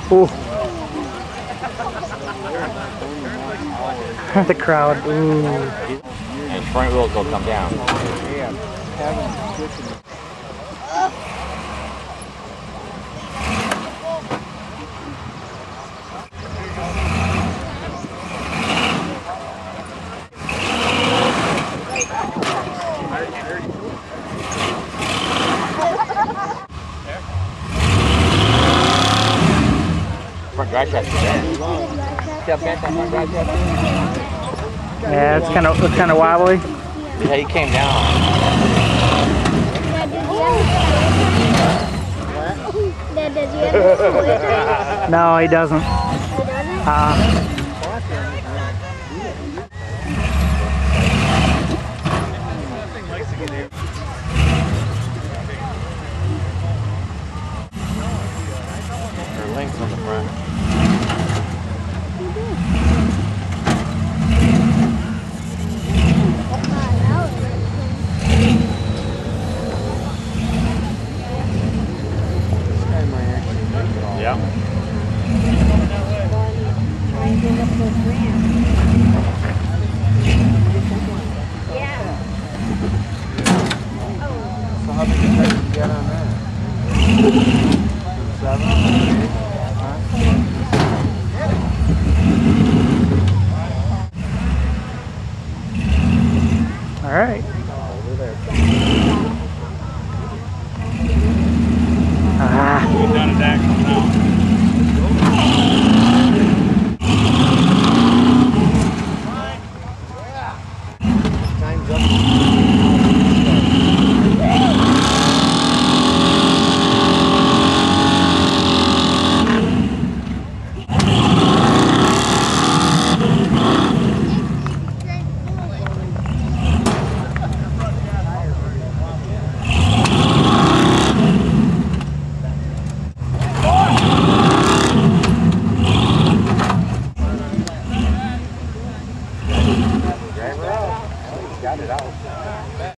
Ooh. The crowd. Ooh. And front wheels will come down. Front drive shaft is bent. Yeah, it's kind of wobbly. Yeah, he came down. No, he doesn't. There are links on the front. Yeah.